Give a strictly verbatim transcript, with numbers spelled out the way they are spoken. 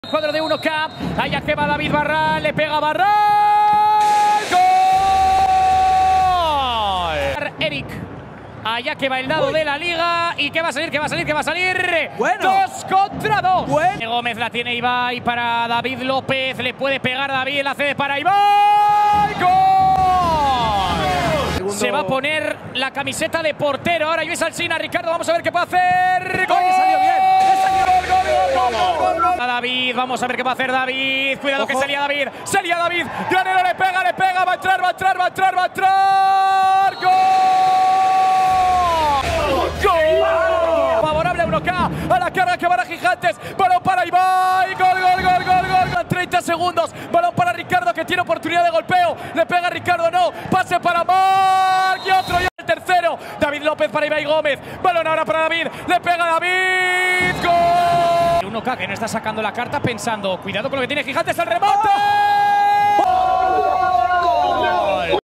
Cuadro de uno K, allá que va David Barral, le pega Barral, ¡gol! Eric, allá que va el dado Uy. de la liga, y que va a salir, que va a salir, que va a salir, bueno. dos contra dos. Bueno. Gómez la tiene Ibai para David López, le puede pegar David, la cede para Ibai, ¡gol! Segundo. Se va a poner la camiseta de portero, ahora Luis Alsina, Ricardo, vamos a ver qué puede hacer, ¡gol! Oye, salió bien, salió gol, gol, gol, gol, gol, gol. A David, vamos a ver qué va a hacer David, cuidado Ojo. que salía David, salía David, Granero le pega, le pega, va a entrar, va a entrar, va a entrar, va a entrar, ¡gol! ¡Gol! Favorable a uno K, a la carga que van a Gigantes, balón para Ibai, gol, gol, gol, gol, gol, treinta segundos, balón para Ricardo que tiene oportunidad de golpeo, le pega Ricardo, no, pase para Marc y otro y el tercero, David López para Ibai Gómez, balón ahora para David, le pega David, gol. uno K que no está sacando la carta pensando, cuidado con lo que tiene Gigantes, el rebote.